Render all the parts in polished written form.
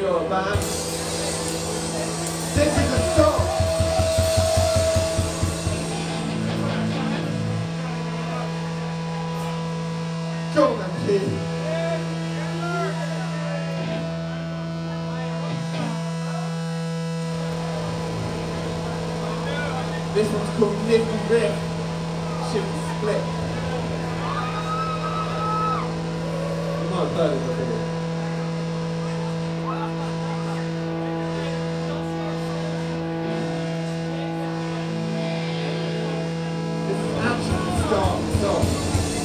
your band. This is a song. Go on, kid. This one's called Nifty Riff, Shift Split. You might have heard it before. This is actually the start of the song.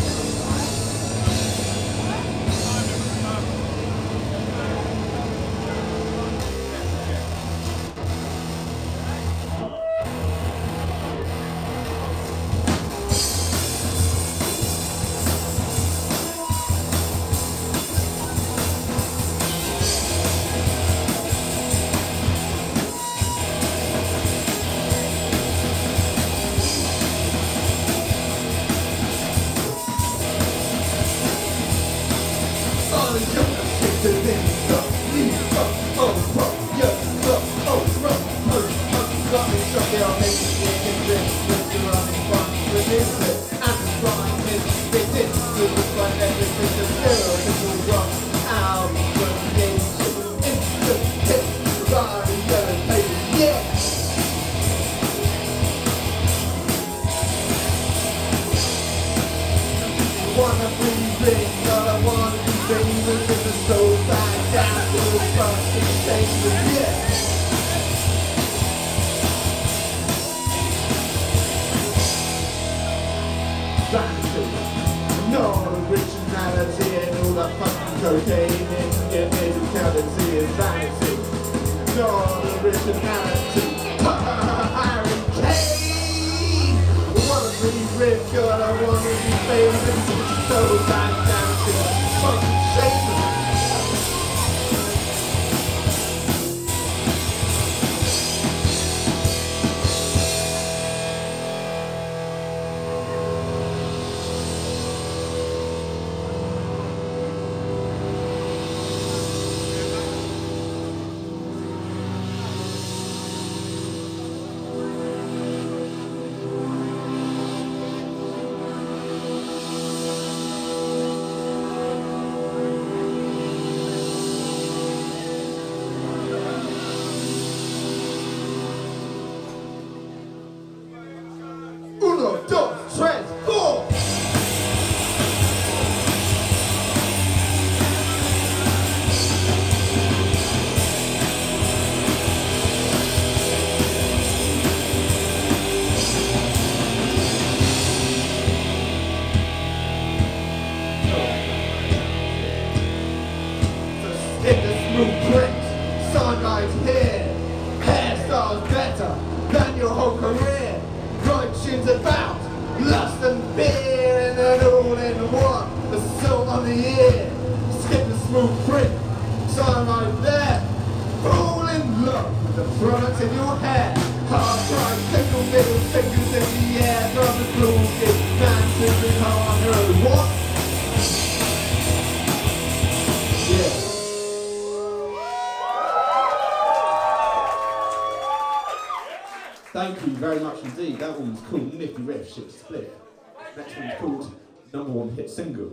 Thank you very much indeed. That one was called Nifty Riff, Shift Split. Next one's called #1 Hit Single.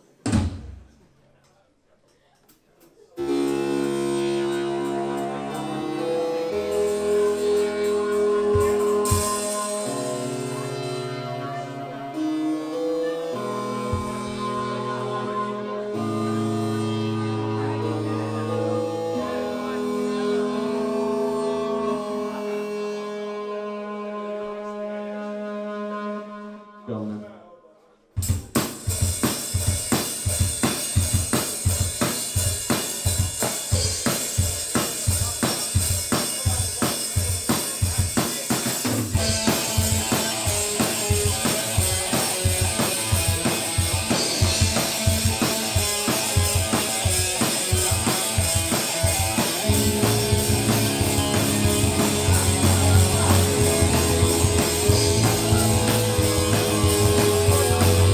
Go on then.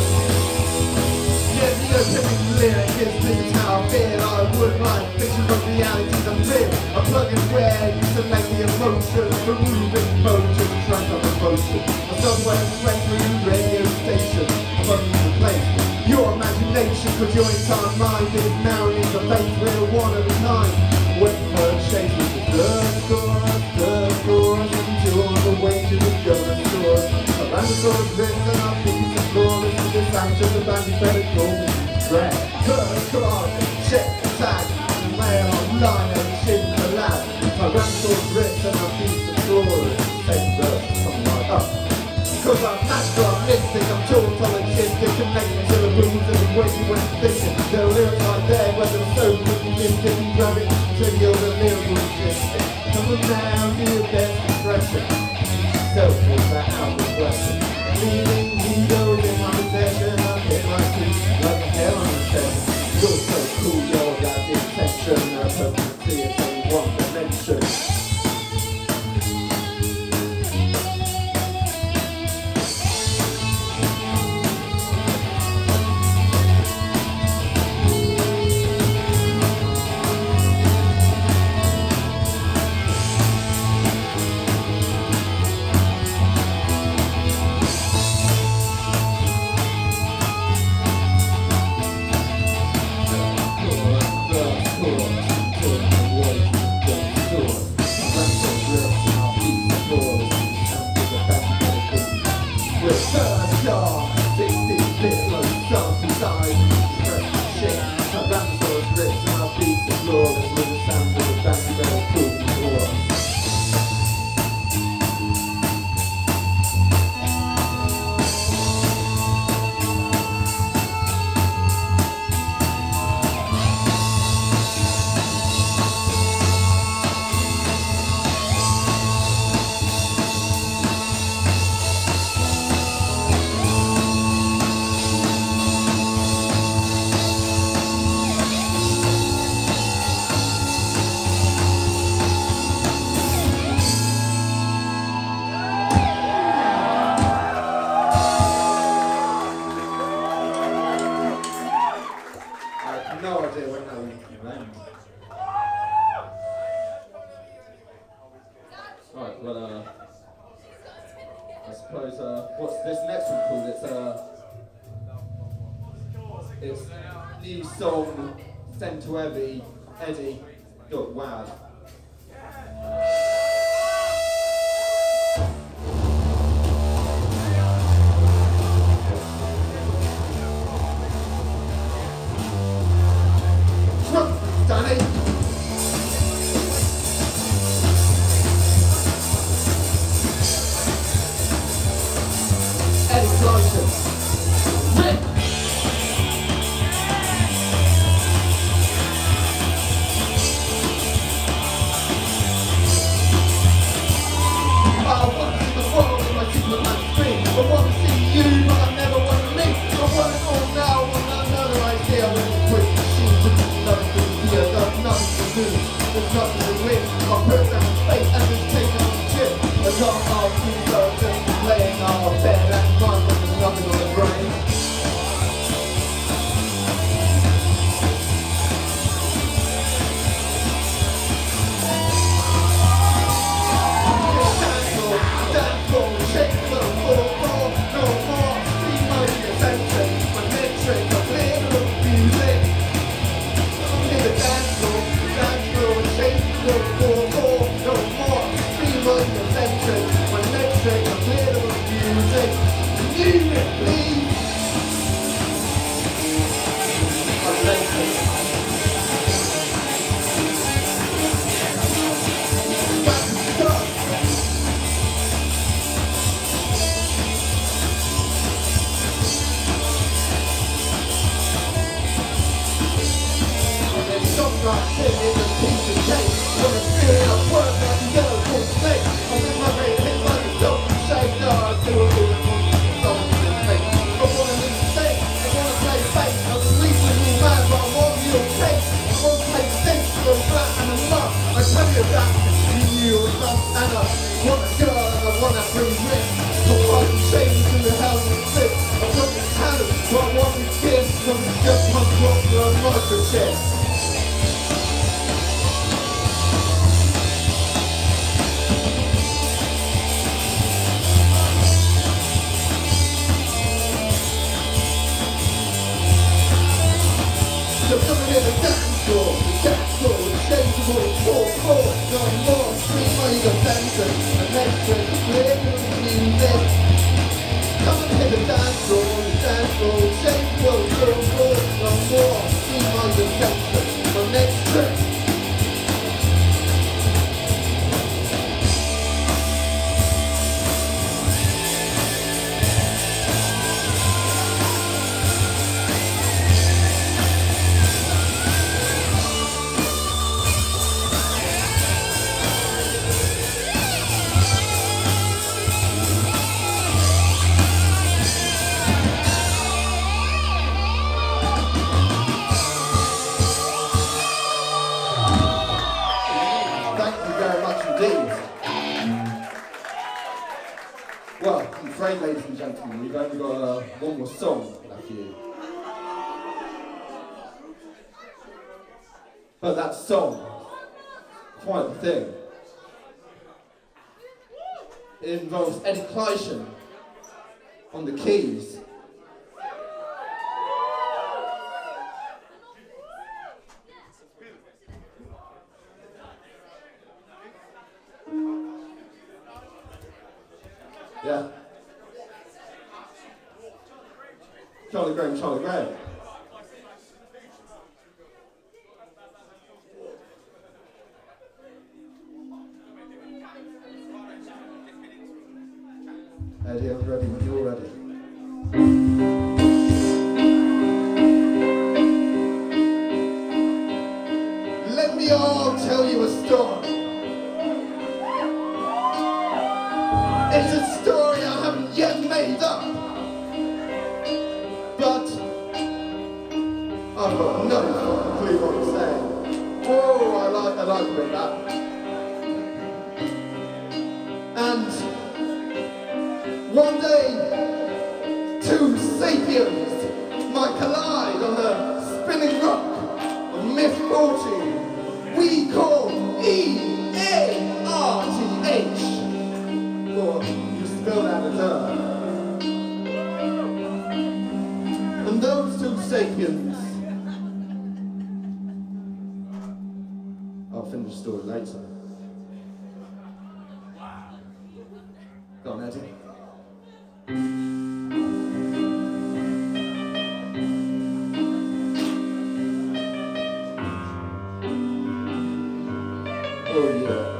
Lyric is how I feel. I would like pictures of realities I'm real. I plug and wear, you select the emotion, removing motion, track of emotion. A somewhere straight through radio station, I'm only the place. Your imagination, cause your entire mind is now in the face, we're one at a time. Waiting for a chase with the third scores, into on the way to the gun stores. Around the sword written and our feet are flawless, with the sanction of the band, you better call me Drag. Come on, check the tag, lay online and shit the lad. Around the sword written and our feet are flawless, same verse, something like that. Cause I'm natural, I'm mystic, I'm total and shifted, connected to the rules and the way you went thinking. There are lyrics right there, whether it's so quickly lifted and grab it, trivial and lyrical shifting. Come on now, do your best expression. Self was that out of question. Leaving egos in my possession, I'm in my feet like a hell on a session. You're so cool, you're got the attention, I hope you see it in one dimension. It's new song sent to Eddie. Wow. Danny. Eddie's license. I want to see you, but I never want to meet. I want it all now, I want another idea. I want to quit the machine to do nothing to hear. There's nothing to do, there's nothing to win. I put down the face and just take it on the chin. I can't argue, so I'm just playing our bed and fun, but there's nothing on the brain. So come and hit the dance floor, changeable, no more, scream on your dancing, and let's play music. Come and hit the dance floor, changeable, no more, scream on your dancing, my next trick. Well, I'm afraid, ladies and gentlemen, we've only got one more song left for you. But that song, quite the thing. It involves Eddie Kleishan on the keys. Yeah. Charlie Graham. Eddie, I'm ready when you're ready. Let me all tell you a story. It's a story I haven't yet made up, but I've got no fucking clue what I'm saying. Oh, I like a bit of that. And one day, two sapiens might collide on the spinning rock of misfortune we call EARTH. Or you spell that as and those two sapiens, I'll finish the story later. Go on, Eddie. Oh yeah.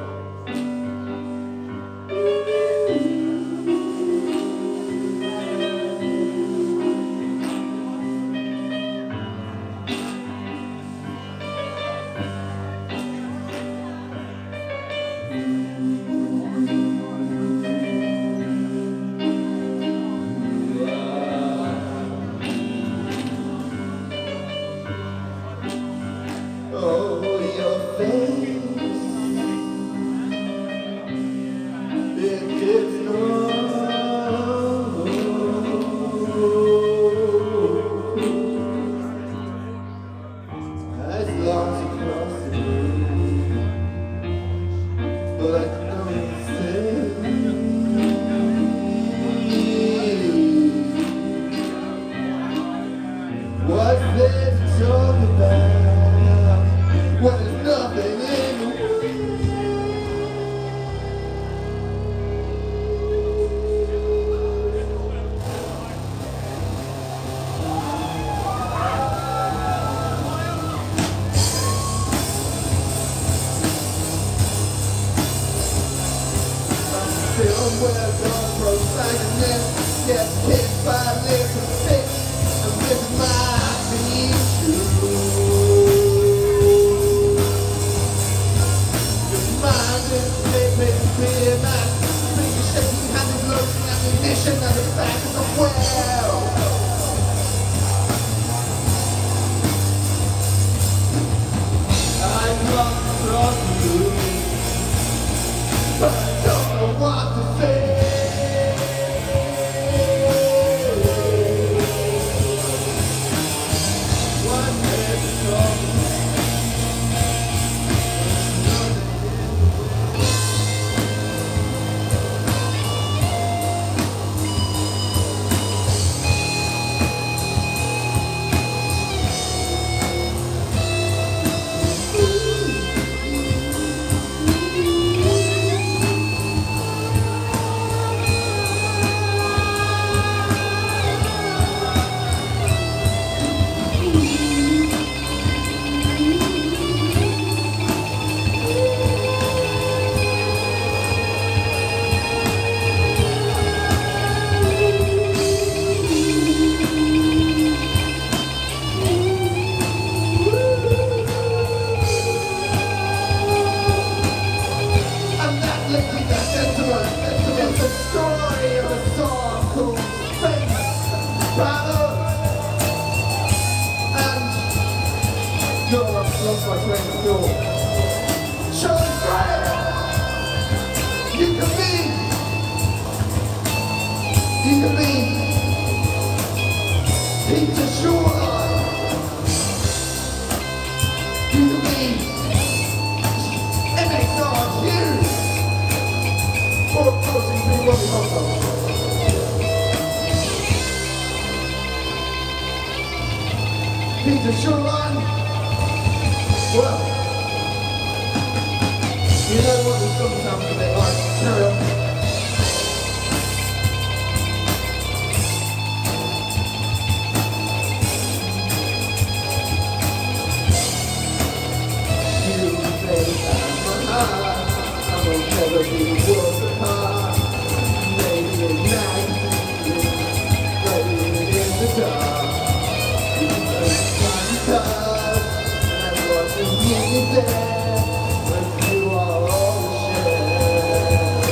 God, I've lost my train of thought. Charlie Fryer! You can be! Peter Shoreline! You can be! MXRQ! Or of course you can be Robbie Montfort. Peter Shoreline? Well, you know what the song sounds a bit like. Carry on. You say I'm my heart, I will never be worlds apart. Maybe at night, maybe in the dark. And what's in there when you are all shared.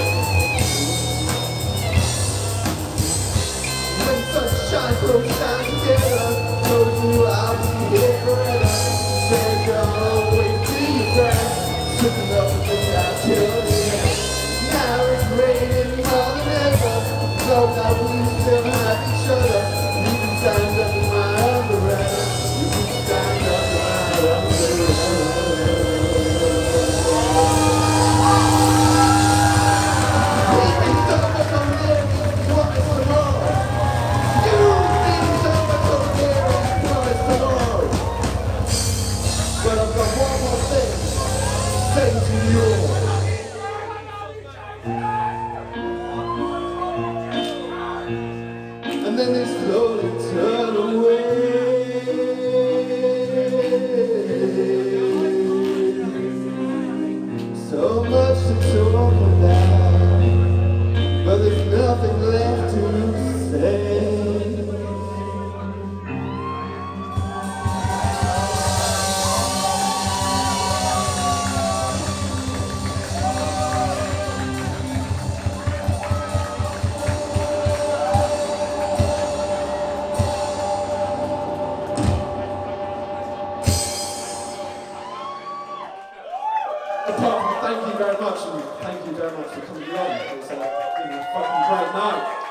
When sunshine goes down together, told you I'll be here forever. Said you'll always be your friend, slipping up with the out till the end. Now it's raining more than ever, so that we still have each other. You can stand up in my umbrella. Stand up my but I've got one more thing to say to you all. And then they slowly turn away. So much to talk about, but there's nothing left to say. Thank you very much, and thank you very much for coming along. It's been a fucking great night.